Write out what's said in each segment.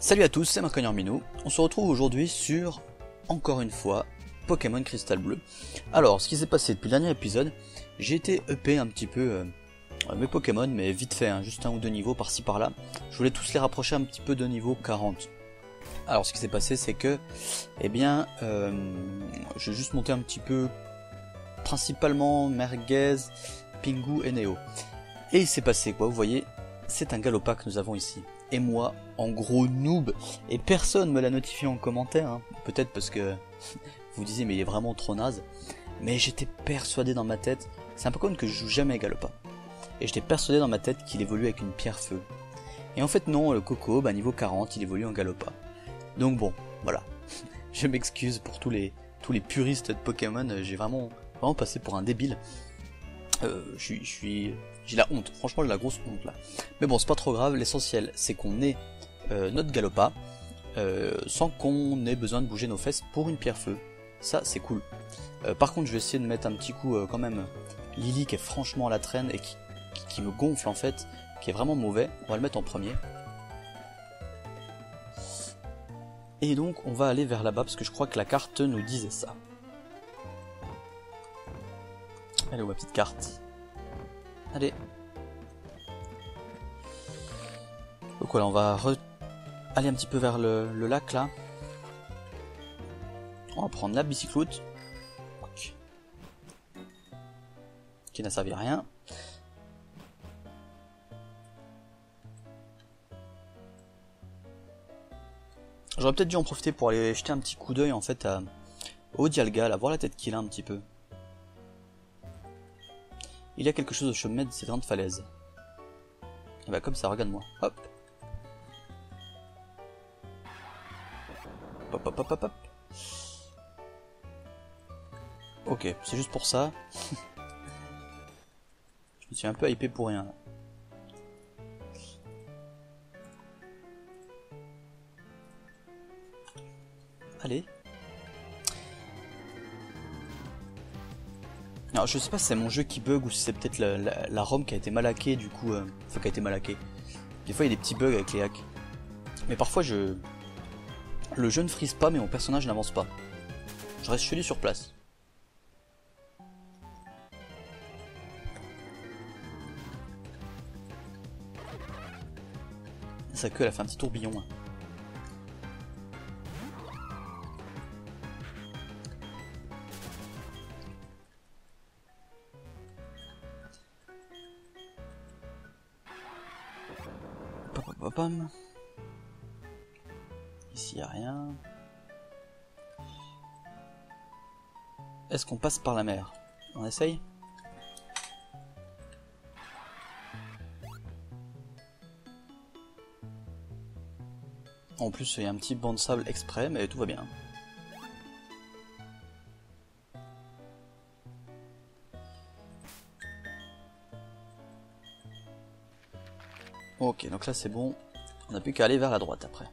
Salut à tous, c'est Marc Minou. On se retrouve aujourd'hui sur, encore une fois, Pokémon Cristal Bleu. Alors, ce qui s'est passé depuis le dernier épisode, j'ai été EP un petit peu mes Pokémon, mais vite fait, hein, juste un ou deux niveaux par-ci par-là. Je voulais tous les rapprocher un petit peu de niveau 40. Alors, ce qui s'est passé, c'est que, j'ai juste monté un petit peu, principalement Merguez, Pingu et Neo. Et il s'est passé quoi, vous voyez, c'est un Galopa que nous avons ici. Et moi, en gros noob, et personne me l'a notifié en commentaire, hein. Peut-être parce que vous disiez mais il est vraiment trop naze, mais j'étais persuadé dans ma tête, c'est un Pokémon que je joue jamais Galopa, et j'étais persuadé dans ma tête qu'il évolue avec une pierre feu. Et en fait non, le Coco, niveau 40, il évolue en Galopa. Donc bon, voilà, je m'excuse pour tous les puristes de Pokémon, j'ai vraiment passé pour un débile. J'ai la honte, franchement j'ai la grosse honte là. Mais bon, c'est pas trop grave, l'essentiel c'est qu'on ait notre Galopa sans qu'on ait besoin de bouger nos fesses pour une pierre feu. Ça c'est cool. Par contre je vais essayer de mettre un petit coup quand même Lily qui est franchement à la traîne et qui me gonfle en fait, qui est vraiment mauvais. On va le mettre en premier. Et donc on va aller vers là-bas parce que je crois que la carte nous disait ça. Allez, ma petite carte. Allez. Donc voilà, on va aller un petit peu vers le lac là. On va prendre la bicycloute. Qui n'a servi à rien. J'aurais peut-être dû en profiter pour aller jeter un petit coup d'œil en fait au Dialga, là, voir la tête qu'il a un petit peu. Il y a quelque chose au sommet de ces grandes falaises. Et bah comme ça, regarde-moi. Hop. Hop hop hop hop hop. Ok, c'est juste pour ça. Je me suis un peu hypé pour rien là. Allez. Alors je sais pas si c'est mon jeu qui bug ou si c'est peut-être la ROM qui a été mal hackée du coup, enfin qui a été mal hackée. Des fois il y a des petits bugs avec les hacks. Mais parfois le jeu ne freeze pas mais mon personnage n'avance pas. Je reste chelé sur place. Sa queue elle a fait un petit tourbillon. Hein. Ici y a rien. Est-ce qu'on passe par la mer? On essaye? En plus il y a un petit banc de sable exprès mais tout va bien. Ok, donc là c'est bon, on n'a plus qu'à aller vers la droite après.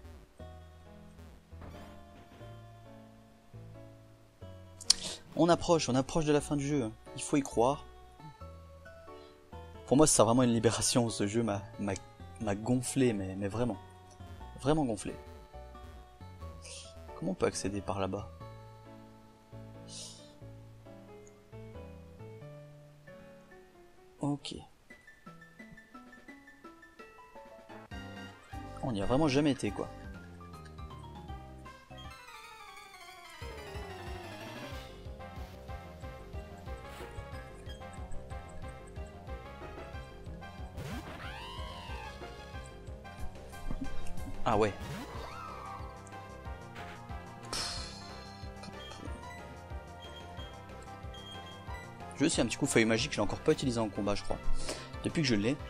On approche de la fin du jeu, il faut y croire. Pour moi c'est vraiment une libération, ce jeu m'a gonflé, mais vraiment. Vraiment gonflé. Comment on peut accéder par là-bas? Ok. On n'y a vraiment jamais été quoi. Ah ouais. Je veux aussi un petit coup feuille magique, je l'ai encore pas utilisé en combat je crois. Depuis que je l'ai.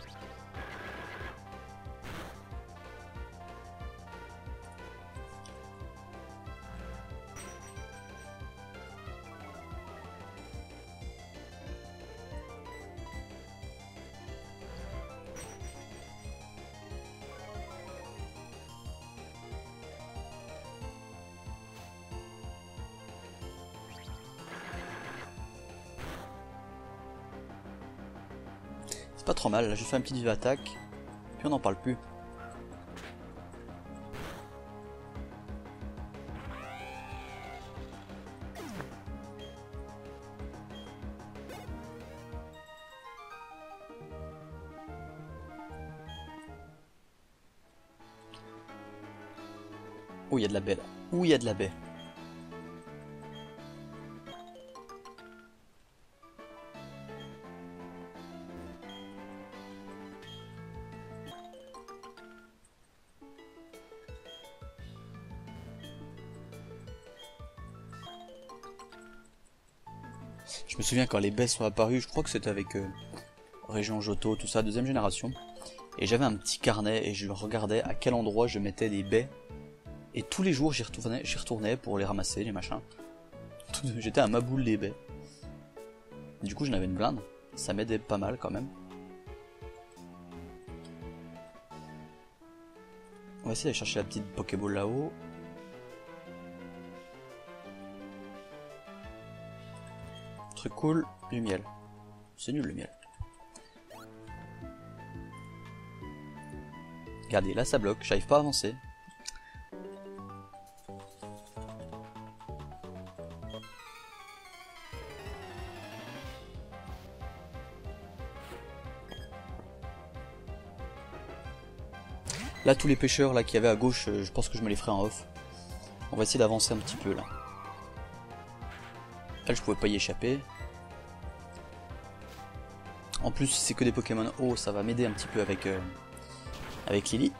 C'est pas trop mal, là je fais un petit vive attaque, puis on n'en parle plus. Oh, il y a de la baie là. Ouh, il y a de la baie. Je me souviens quand les baies sont apparues, je crois que c'était avec Région Johto, tout ça, deuxième génération. Et j'avais un petit carnet et je regardais à quel endroit je mettais des baies. Et tous les jours j'y retournais pour les ramasser, les machins. J'étais un maboule des baies. Du coup j'en avais une blinde, ça m'aidait pas mal quand même. On va essayer d'aller chercher la petite Pokéball là-haut. Truc cool, du miel. C'est nul le miel. Regardez, là ça bloque, j'arrive pas à avancer. Là tous les pêcheurs là qu'il y avait à gauche, je pense que je me les ferai en off. On va essayer d'avancer un petit peu là. Là je pouvais pas y échapper. En plus si c'est que des Pokémon haut, ça va m'aider un petit peu avec Lily.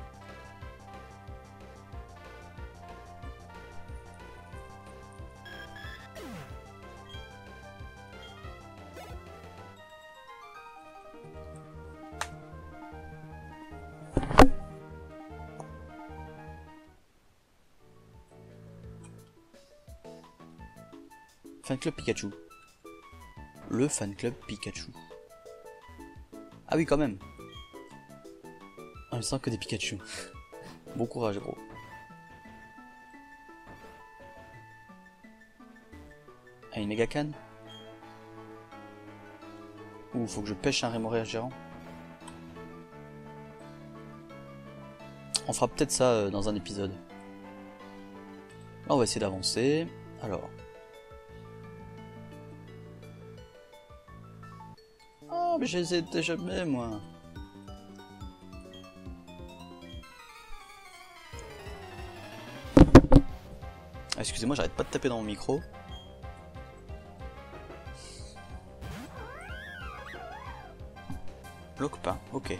Fan Club Pikachu. Le Fan Club Pikachu. Ah oui quand même. Ah, il sent que des Pikachu. Bon courage gros. Ah, une méga canne. Ouh, faut que je pêche un Rémoraire géant. On fera peut-être ça dans un épisode. Là on va essayer d'avancer. Alors. Oh mais je les ai déjà jamais moi. Ah, excusez-moi, j'arrête pas de taper dans mon micro. Bloque pas, ok.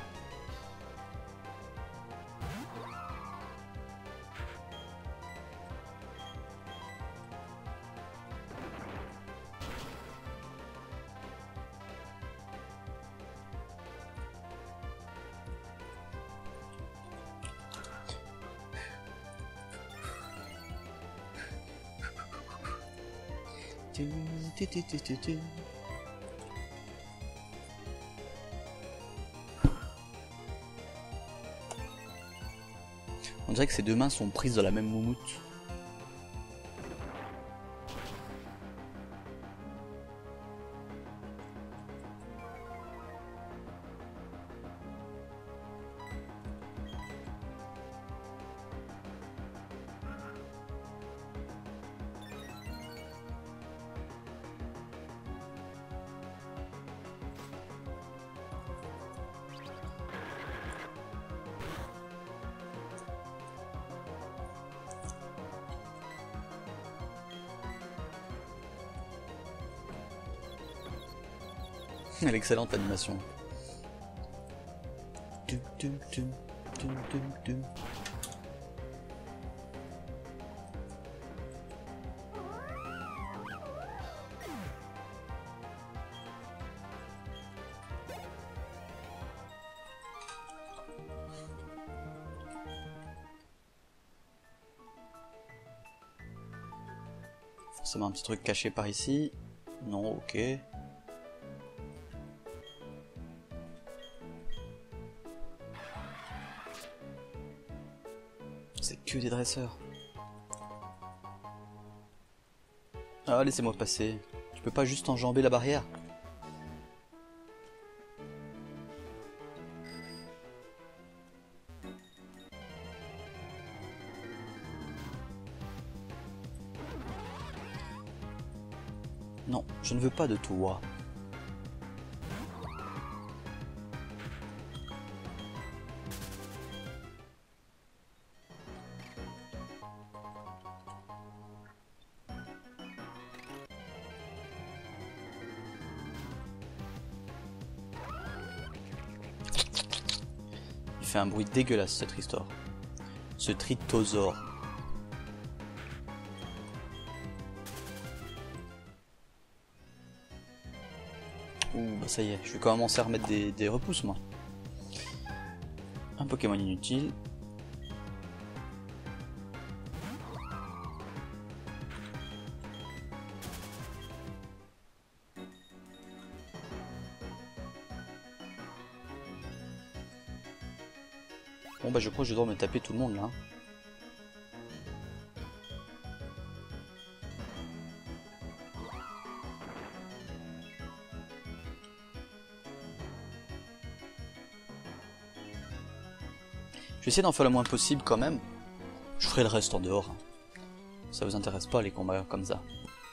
On dirait que ces deux mains sont prises dans la même moumoute. L'excellente animation. Forcément un petit truc caché par ici. Non, ok. Que des dresseurs. Ah, laissez-moi passer. Tu peux pas juste enjamber la barrière? Non, je ne veux pas de toi. fait un bruit dégueulasse, ce Tristor. Ce Tritosaure. Ouh, bah ça y est, je vais commencer à remettre des repousses, moi. Un Pokémon inutile. Bon bah je crois que je dois me taper tout le monde là. Je vais essayer d'en faire le moins possible quand même. Je ferai le reste en dehors. Ça vous intéresse pas les combats comme ça.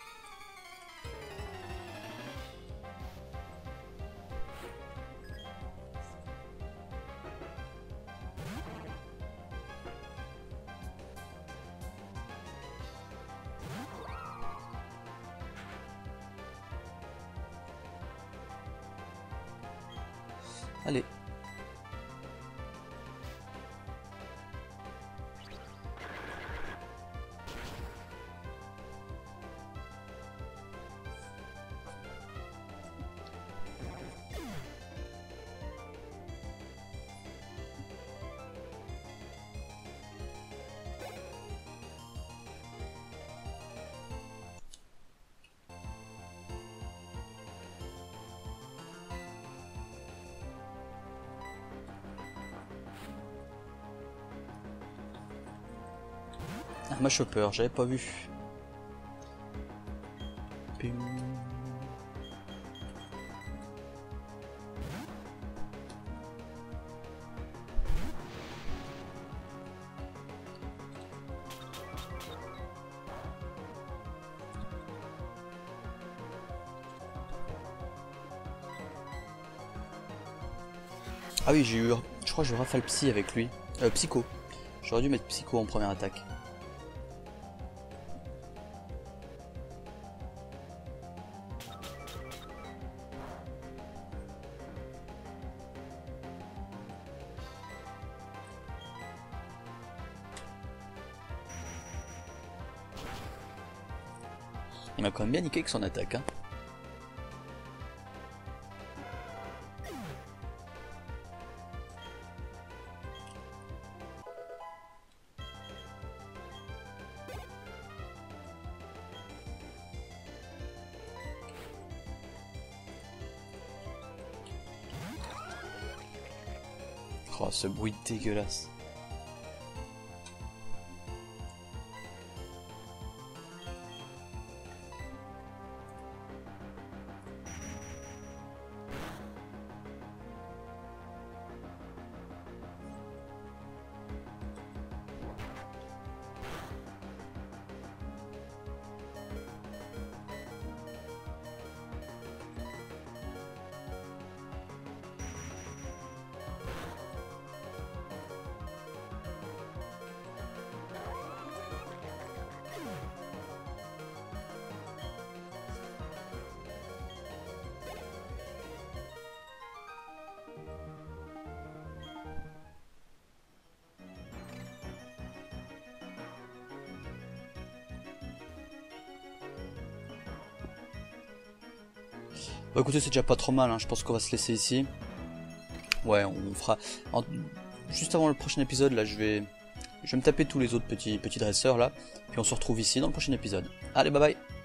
Allez. Ah, ma chopper, j'avais pas vu. Pim. Ah oui, j'ai eu, je crois que j'ai eu Rafale Psy avec lui. Psycho. J'aurais dû mettre Psycho en première attaque. Il m'a quand même bien niqué avec son attaque. Hein. Oh, ce bruit dégueulasse. Bah écoutez, c'est déjà pas trop mal, hein. Je pense qu'on va se laisser ici. Ouais, on fera... Juste avant le prochain épisode, là, je vais me taper tous les autres petits dresseurs, là. Puis on se retrouve ici dans le prochain épisode. Allez, bye bye.